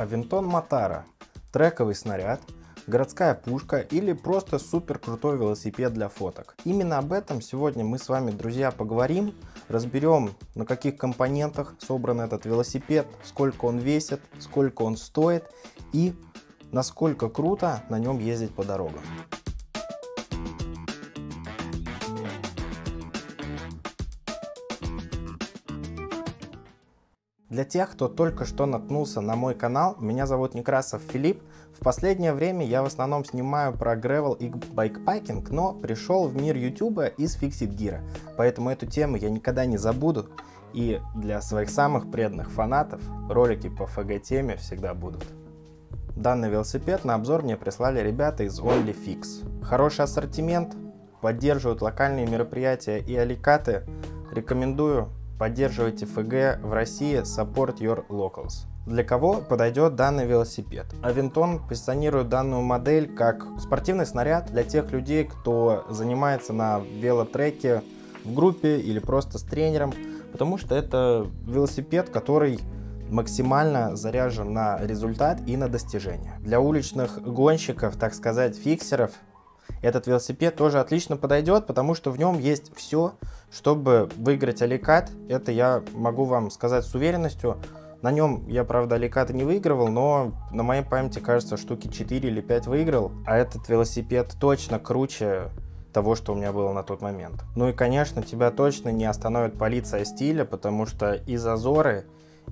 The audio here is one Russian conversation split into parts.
Авинтон Мотара, трековый снаряд, городская пушка или просто супер крутой велосипед для фоток. Именно об этом сегодня мы с вами, друзья, поговорим, разберем, на каких компонентах собран этот велосипед, сколько он весит, сколько он стоит и насколько круто на нем ездить по дорогам. Для тех, кто только что наткнулся на мой канал, меня зовут Некрасов Филипп. В последнее время я в основном снимаю про грэвел и байкпакинг, но пришел в мир ютуба из фиксит гира, поэтому эту тему я никогда не забуду, и для своих самых преданных фанатов ролики по ФГ-теме всегда будут. Данный велосипед на обзор мне прислали ребята из OnlyFix. Хороший ассортимент, поддерживают локальные мероприятия и аликаты, рекомендую. Поддерживайте ФГ в России, support your locals. Для кого подойдет данный велосипед? Авинтон позиционирует данную модель как спортивный снаряд для тех людей, кто занимается на велотреке в группе или просто с тренером, потому что это велосипед, который максимально заряжен на результат и на достижение. Для уличных гонщиков, так сказать, фиксеров, этот велосипед тоже отлично подойдет, потому что в нем есть все, чтобы выиграть аликат. Это я могу вам сказать с уверенностью. На нем я, правда, аликаты не выигрывал, но на моей памяти, кажется, штуки 4 или 5 выиграл. А этот велосипед точно круче того, что у меня было на тот момент. Ну и, конечно, тебя точно не остановит полиция стиля, потому что и зазоры,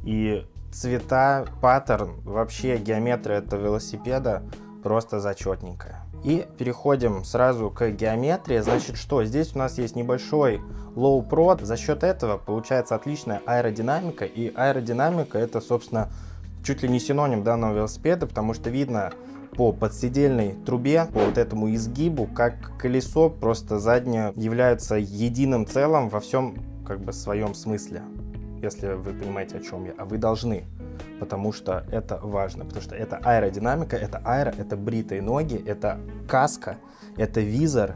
и цвета, паттерн, вообще геометрия этого велосипеда просто зачетненькая. И переходим сразу к геометрии. Значит, что? Здесь у нас есть небольшой low prod. За счет этого получается отличная аэродинамика. И аэродинамика — это, собственно, чуть ли не синоним данного велосипеда, потому что видно по подседельной трубе, по вот этому изгибу, как колесо просто заднее является единым целым во всем как бы своем смысле. Если вы понимаете, о чем я. А вы должны. Потому что это важно, потому что это аэродинамика, это аэро, это бритые ноги, это каска, это визор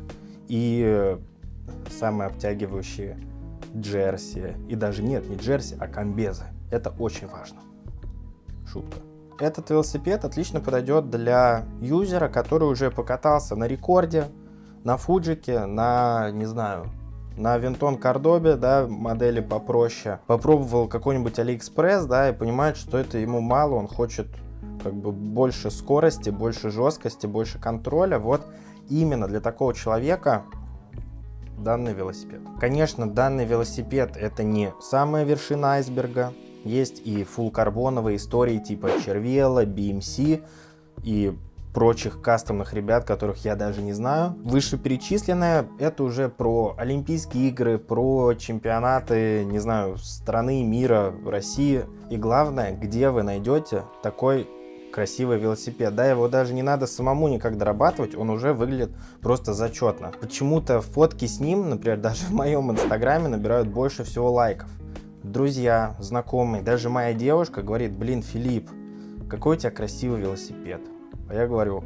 и самые обтягивающие джерси. И даже нет, не джерси, а комбезы. Это очень важно. Шутка. Этот велосипед отлично подойдет для юзера, который уже покатался на рекорде, на фуджике, на, не знаю, на Авинтон Кордобе, да, модели попроще. Попробовал какой-нибудь Алиэкспресс, да, и понимает, что это ему мало, он хочет как бы больше скорости, больше жесткости, больше контроля. Вот именно для такого человека данный велосипед. Конечно, данный велосипед это не самая вершина айсберга. Есть и фулл-карбоновые истории типа Червела, BMC и прочих кастомных ребят, которых я даже не знаю. Вышеперечисленное это уже про Олимпийские игры, про чемпионаты, не знаю, страны, мира, России. И главное, где вы найдете такой красивый велосипед. Да, его даже не надо самому никак дорабатывать, он уже выглядит просто зачетно. Почему-то фотки с ним, например, даже в моем инстаграме набирают больше всего лайков. Друзья, знакомые, даже моя девушка говорит: блин, Филипп, какой у тебя красивый велосипед. А я говорю,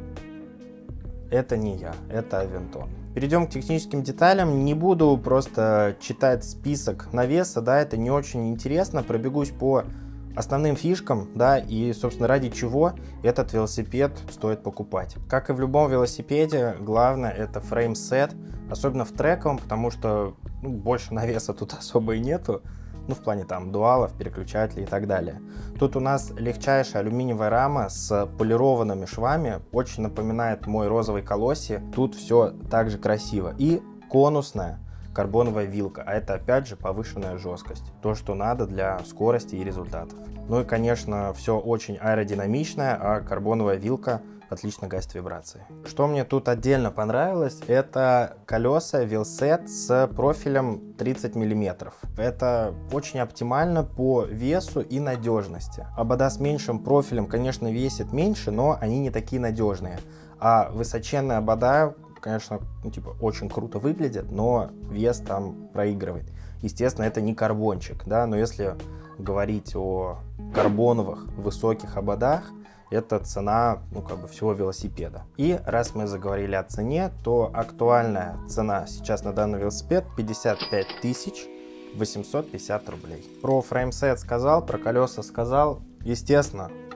это не я, это Авинтон. Перейдем к техническим деталям. Не буду просто читать список навеса, да, это не очень интересно. Пробегусь по основным фишкам, да, и, собственно, ради чего этот велосипед стоит покупать. Как и в любом велосипеде, главное это фреймсет, особенно в трековом, потому что больше навеса тут особо и нету. Ну, в плане там дуалов, переключателей и так далее. Тут у нас легчайшая алюминиевая рама с полированными швами. Очень напоминает мой розовый колосси. Тут все так же красиво. И конусная карбоновая вилка. А это опять же повышенная жесткость. То, что надо для скорости и результатов. Ну и, конечно, все очень аэродинамичное, а карбоновая вилка отлично гасит вибрации. Что мне тут отдельно понравилось, это колеса Wheelset с профилем 30 мм. Это очень оптимально по весу и надежности. Обода с меньшим профилем, конечно, весит меньше, но они не такие надежные. А высоченные обода, конечно, очень круто выглядят, но вес там проигрывает. Естественно, это не карбончик, да, но если говорить о карбоновых высоких ободах, это цена, всего велосипеда. И раз мы заговорили о цене, то актуальная цена сейчас на данный велосипед 55 850 рублей. Про фреймсет сказал, про колеса сказал. Естественно,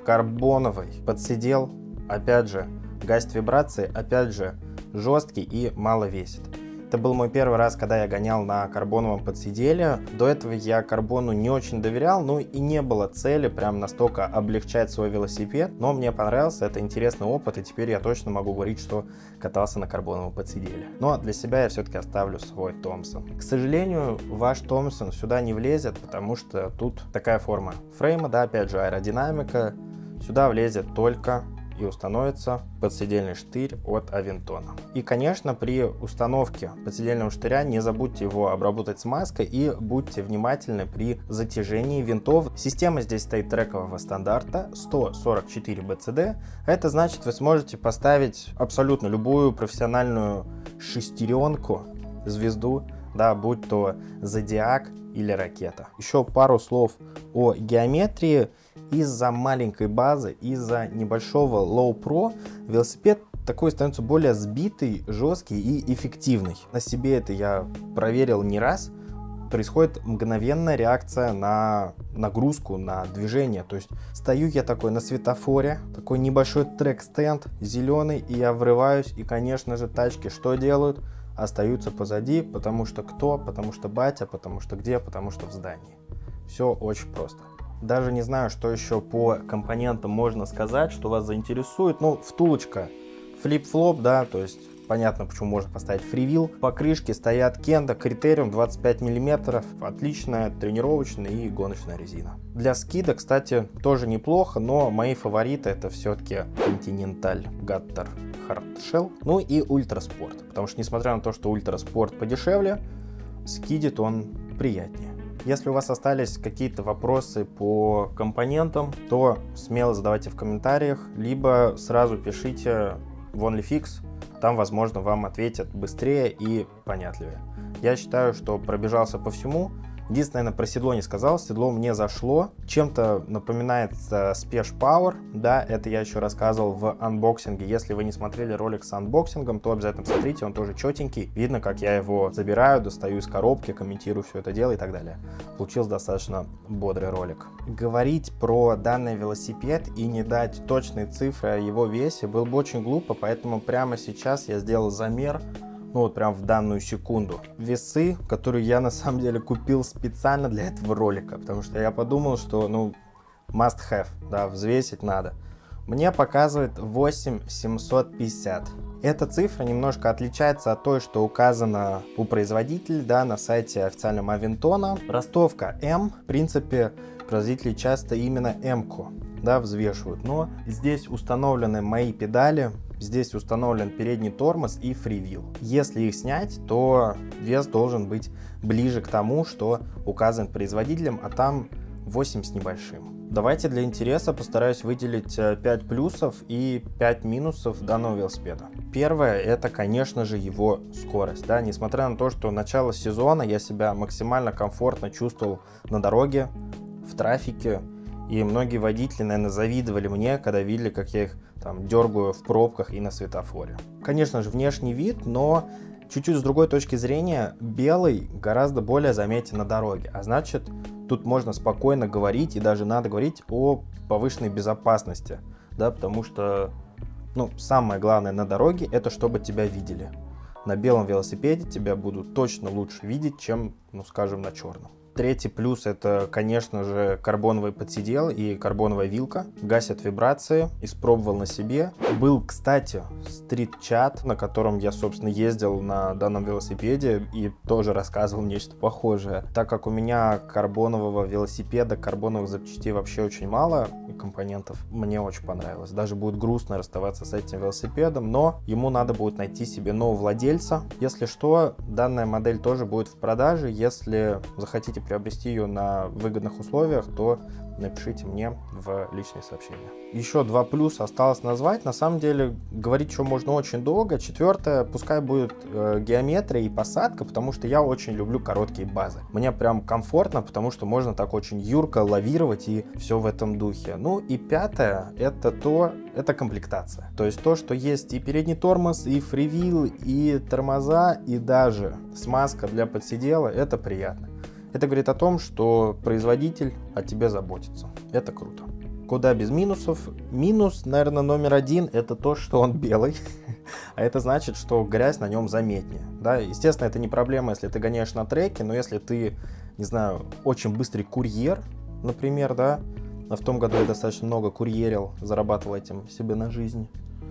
карбоновый подсидел, опять же, гасит вибрации, опять же, жесткий и мало весит. Это был мой первый раз, когда я гонял на карбоновом подсиделе. До этого я карбону не очень доверял, ну и не было цели прям настолько облегчать свой велосипед. Но мне понравился, это интересный опыт, и теперь я точно могу говорить, что катался на карбоновом подсиделе. Но для себя я все-таки оставлю свой Томпсон. К сожалению, ваш Томпсон сюда не влезет, потому что тут такая форма фрейма, да, опять же аэродинамика. Сюда влезет только и установится подседельный штырь от Авинтона. И, конечно, при установке подседельного штыря не забудьте его обработать смазкой и будьте внимательны при затяжении винтов. Система здесь стоит трекового стандарта 144 БЦД. Это значит, вы сможете поставить абсолютно любую профессиональную шестеренку, звезду, да, будь то Зодиак или Ракета. Еще пару слов о геометрии. Из-за маленькой базы, из-за небольшого Low Pro велосипед такой становится более сбитый, жесткий и эффективный. На себе это я проверил не раз. Происходит мгновенная реакция на нагрузку, на движение. То есть стою я такой на светофоре, такой небольшой трек-стенд зеленый, и я врываюсь, и, конечно же, тачки что делают? Остаются позади, потому что кто? Потому что батя, потому что где? Потому что в здании. Все очень просто. Даже не знаю, что еще по компонентам можно сказать, что вас заинтересует. Ну, втулочка, флип-флоп, да, то есть понятно, почему можно поставить фривил. По крышке стоят Kenda Criterium 25 мм, отличная тренировочная и гоночная резина. Для скида, кстати, тоже неплохо, но мои фавориты это все-таки Continental Gutter Hard Shell, ну и Ультраспорт, потому что несмотря на то, что Ультраспорт подешевле, скидит он приятнее. Если у вас остались какие-то вопросы по компонентам, то смело задавайте в комментариях, либо сразу пишите в OnlyFix, там, возможно, вам ответят быстрее и понятливее. Я считаю, что пробежался по всему. Единственное, наверное, про седло не сказал. Седло мне зашло. Чем-то напоминает Spesh Power. Да, это я еще рассказывал в анбоксинге. Если вы не смотрели ролик с анбоксингом, то обязательно посмотрите. Он тоже четенький. Видно, как я его забираю, достаю из коробки, комментирую все это дело и так далее. Получился достаточно бодрый ролик. Говорить про данный велосипед и не дать точные цифры о его весе было бы очень глупо, поэтому прямо сейчас я сделал замер. Ну вот прям в данную секунду. Весы, которые я на самом деле купил специально для этого ролика, потому что я подумал, что ну must have, да, взвесить надо. Мне показывает 8750. Эта цифра немножко отличается от той, что указано у производителя, да, на сайте официальном Авинтона. Ростовка М, в принципе, производители часто именно М-ку, да, взвешивают. Но здесь установлены мои педали, здесь установлен передний тормоз и фривил. Если их снять, то вес должен быть ближе к тому, что указан производителем, а там 8 с небольшим. Давайте для интереса постараюсь выделить 5 плюсов и 5 минусов данного велосипеда. Первое, это, конечно же, его скорость. Да? Несмотря на то, что начало сезона я себя максимально комфортно чувствовал на дороге, в трафике. И многие водители, наверное, завидовали мне, когда видели, как я их там дергаю в пробках и на светофоре. Конечно же, внешний вид, но чуть-чуть с другой точки зрения, белый гораздо более заметен на дороге. А значит, тут можно спокойно говорить и даже надо говорить о повышенной безопасности. Да, потому что, ну, самое главное на дороге, это чтобы тебя видели. На белом велосипеде тебя будут точно лучше видеть, чем, ну, скажем, на черном. Третий плюс это, конечно же, карбоновый подсидел и карбоновая вилка. Гасят вибрации, испробовал на себе. Был, кстати, стрит-чат, на котором я, собственно, ездил на данном велосипеде и тоже рассказывал нечто похожее. Так как у меня карбонового велосипеда, карбоновых запчастей вообще очень мало и компонентов, мне очень понравилось. Даже будет грустно расставаться с этим велосипедом, но ему надо будет найти себе нового владельца. Если что, данная модель тоже будет в продаже. Если захотите приобрести ее на выгодных условиях, то напишите мне в личные сообщения. Еще 2 плюса осталось назвать. На самом деле, говорить еще можно очень долго. Четвертое, пускай будет геометрия и посадка, потому что я очень люблю короткие базы. Мне прям комфортно, потому что можно так очень юрко лавировать и все в этом духе. Ну и пятое, это комплектация. То есть то, что есть и передний тормоз, и фривил, и тормоза, и даже смазка для подседела, это приятно. Это говорит о том, что производитель о тебе заботится. Это круто. Куда без минусов. Минус, наверное, номер один, это то, что он белый. А это значит, что грязь на нем заметнее. Да? Естественно, это не проблема, если ты гоняешь на треке, но если ты, не знаю, очень быстрый курьер, например, да, а в том году я достаточно много курьерил, зарабатывал этим себе на жизнь,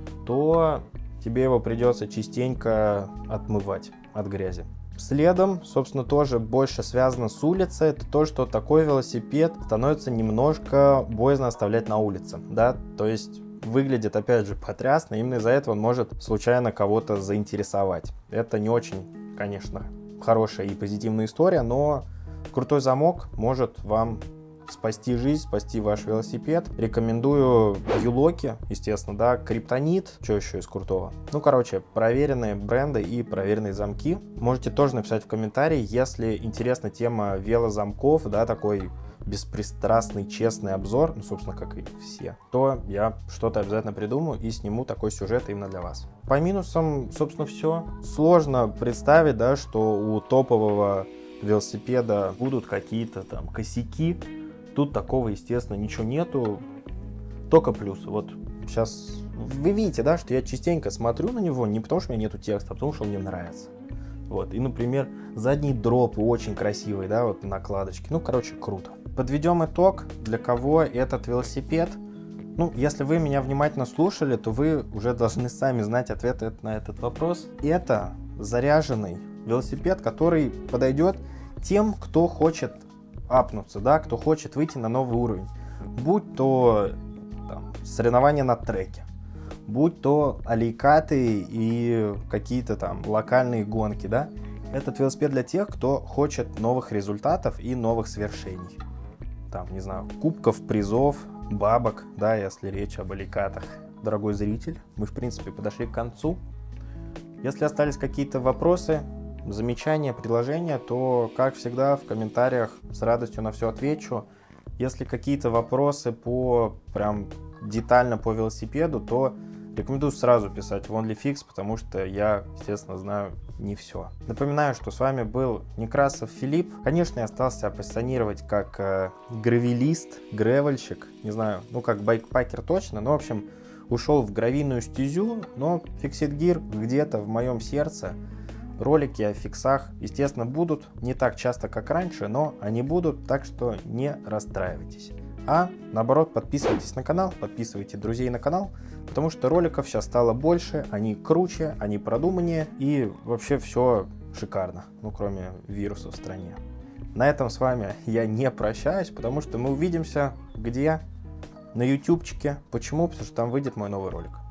то тебе его придется частенько отмывать от грязи. Следом, собственно, тоже больше связано с улицей, это то, что такой велосипед становится немножко боязно оставлять на улице, да, то есть выглядит, опять же, потрясно, именно из-за этого он может случайно кого-то заинтересовать. Это не очень, конечно, хорошая и позитивная история, но крутой замок может вам спасти жизнь, спасти ваш велосипед. Рекомендую Юлоки, естественно, да, Криптонит, что еще из крутого. Ну, короче, проверенные бренды и проверенные замки. Можете тоже написать в комментарии, если интересна тема велозамков, да, такой беспристрастный, честный обзор, ну, собственно, как и все, то я что-то обязательно придумаю и сниму такой сюжет именно для вас. По минусам, собственно, все. Сложно представить, да, что у топового велосипеда будут какие-то там косяки. Тут такого, естественно, ничего нету, только плюсы. Вот сейчас вы видите, да, что я частенько смотрю на него не потому, что у меня нету текста, а потому, что он мне нравится. Вот, и, например, задние дропы очень красивые, да, вот накладочки. Ну, короче, круто. Подведем итог, для кого этот велосипед. Ну, если вы меня внимательно слушали, то вы уже должны сами знать ответ на этот вопрос. Это заряженный велосипед, который подойдет тем, кто хочет апнуться, да, кто хочет выйти на новый уровень. Будь то там, соревнования на треке, будь то алейкаты и какие-то там локальные гонки, да. Этот велосипед для тех, кто хочет новых результатов и новых свершений. Там, не знаю, кубков, призов, бабок, да, если речь об алейкатах. Дорогой зритель, мы, в принципе, подошли к концу. Если остались какие-то вопросы, замечания, предложения, то, как всегда, в комментариях с радостью на все отвечу. Если какие-то вопросы прям детально по велосипеду, то рекомендую сразу писать в OnlyFix, потому что я, естественно, знаю не все. Напоминаю, что с вами был Некрасов Филипп. Конечно, я остался себя позиционировать как гравелист, гревельщик, не знаю, ну как байкпакер точно, но, в общем, ушел в гравийную стезю, но Fixit Gear где-то в моем сердце. Ролики о фиксах, естественно, будут не так часто, как раньше, но они будут, так что не расстраивайтесь. А наоборот, подписывайтесь на канал, подписывайте друзей на канал, потому что роликов сейчас стало больше, они круче, они продуманнее и вообще все шикарно, ну кроме вируса в стране. На этом с вами я не прощаюсь, потому что мы увидимся где? На ютубчике. Почему? Потому что там выйдет мой новый ролик.